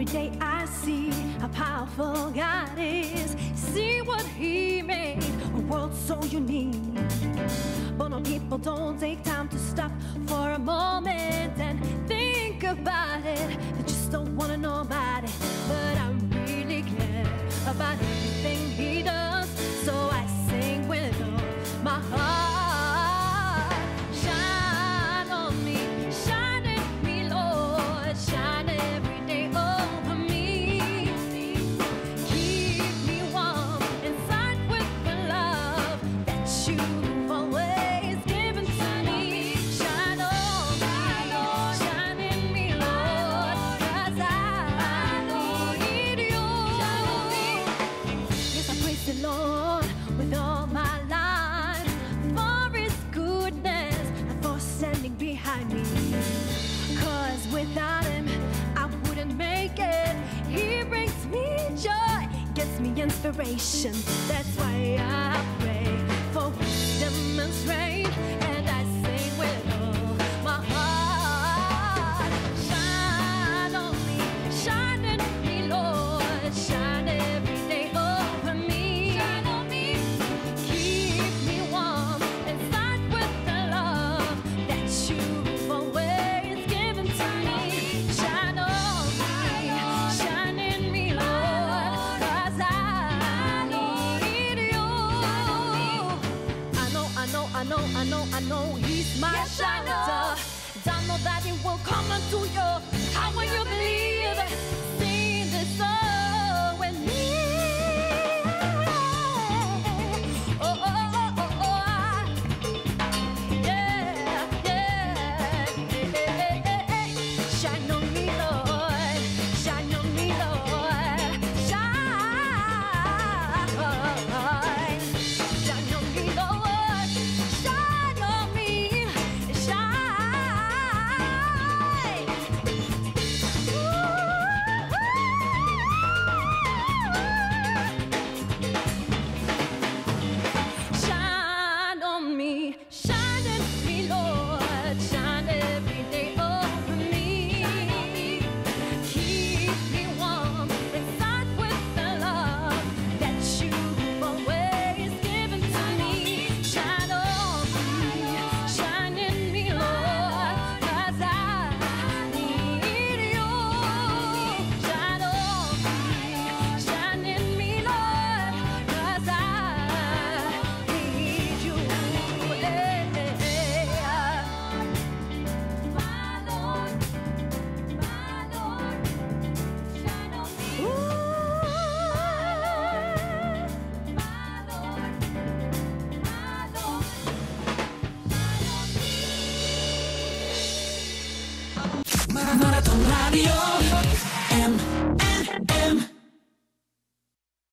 Every day I see how powerful God is. See what He made, a world so unique. But no, people don't take time to stop for a moment and think about it. They just don't want to know about it. But I really care about everything He does, so I sing with all my heart. Shine on me, shine in me, Lord. Shine every day over me. Keep me warm inside with the love that you've always given to me. Shine on me, shine in me, Lord, 'cause I need you. Yes, I praise the Lord with all my life for His goodness and for standing behind me. 'Cause without Him, I wouldn't make it. He brings me joy, gives me inspiration. That's why I pray for wisdom and strength, and I sing with all my heart. Shine on me, shine in me, Lord. Shine every day over me. Shine on me, keep me warm inside with the love that you've always given to me. Shine on me, shine in me, Lord, 'cause I need you. I know He's my shelter. I know that He will come unto you. How will you believe?